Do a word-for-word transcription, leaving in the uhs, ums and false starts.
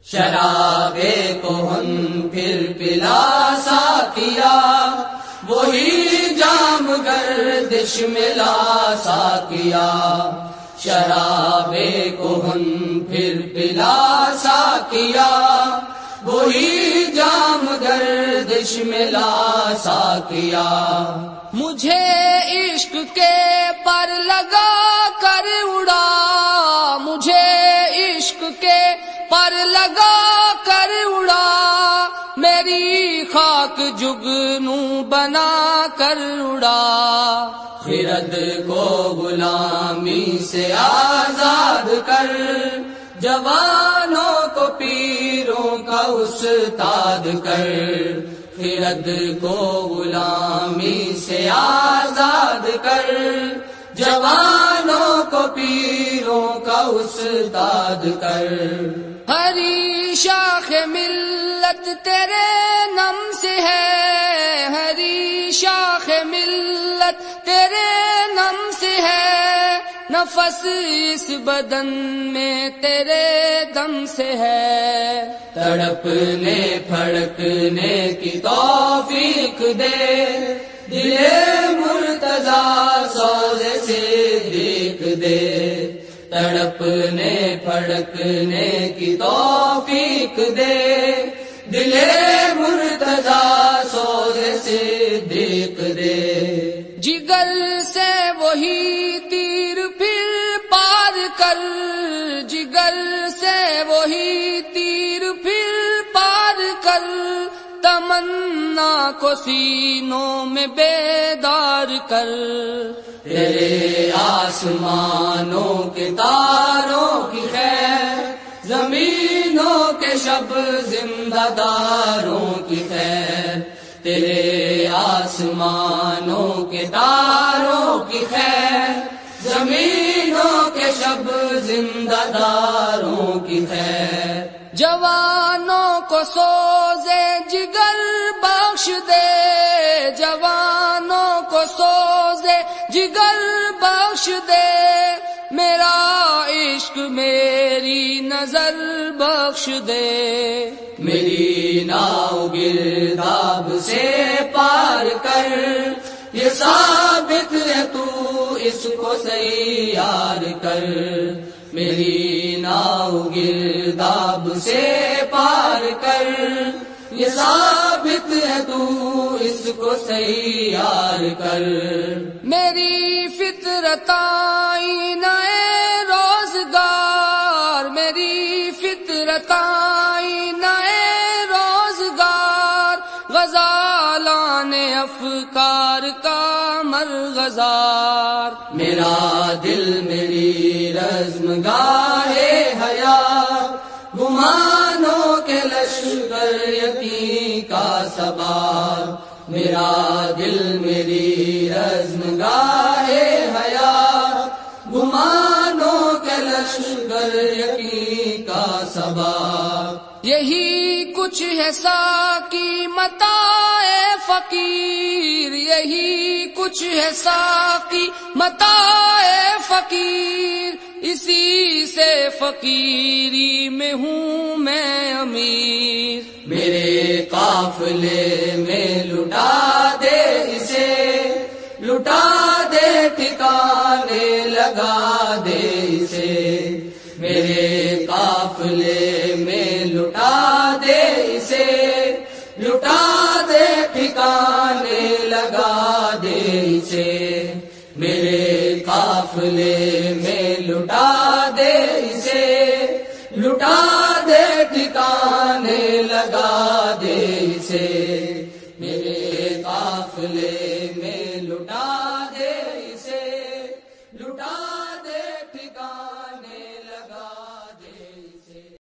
شراب کہن پھر پلا ساقیا، وہی جام گردش ملا ساقیا، شراب کہن پھر پلا ساقیا، وہی جام گردش ملا ساقیا۔ مجھے عشق کے پر لگا کر اڑا، مجھے عشق کے پر لگا کر اڑا، میری خاک جگنوں بنا کر اڑا۔ خرد کو غلامی سے آزاد کر، جوانوں کو پیروں کا استاد کر، خرد کو غلامی سے آزاد کر، جوانوں کو پیروں کا استاد کر۔ ہری شاخ ملت تیرے نم سے ہے، ہری شاخ ملت تیرے نم سے ہے، نفس اس بدن میں تیرے دم سے ہے۔ تڑپنے پھڑکنے کی توفیق دے، دل مرتضیٰ سوز صدیق دے، تڑپنے پھڑکنے کی توفیق دے، دل مرتضیٰ سوز صدیق دے۔ جگر سے وہی تیر پھر پار کر، جگر سے وہی تیر پھر پار کر، تمنا کو سینوں میں بیدار کر۔ تیرے آسمانوں کے تاروں کی خیر، زمینوں کے شب زندہ داروں کی خیر، تیرے آسمانوں کے تاروں کی خیر، زمینوں کے شب زندہ داروں کی خیر۔ جوانوں کو سوزے جگر بخش دے، جوانوں کو سوزے جگر بخش دے، میرا عشق میری نظر بخش دے۔ میری ناؤ گرداب سے پار کر، یہ ثابت ہے تو اس کو سیار کر، میری ناؤ گرداب سے پار کر، یہ ثابت ہے تو اس کو سیار کر۔ میری فطرت آئینہ روزگار، میری فطرت آئینہ روزگار، غزالان افکار کا مرغزار۔ میرا دل میری رزم گاہے حیات، گمانوں کے لشکر یقین کا سوار، میرا دل میری رزم گاہے حیات، گمانوں کے لشکر یقین کا سوار۔ یہی کچھ ہے ساقی متاع فقیر، یہی کچھ ہے ساقی متاع فقیر، اسی سے فقیری میں ہوں میں امیر۔ میرے قافلے میں لٹا دے اسے، لٹا دے ٹھکانے لگا دے اسے، میرے قافلے میں لٹا دے اسے، لٹا دے ٹھکانے لگا دے اسے، میرے قافلے میں لٹا دے اسے، لٹا دے ٹھکانے لگا دے اسے، میرے قافلے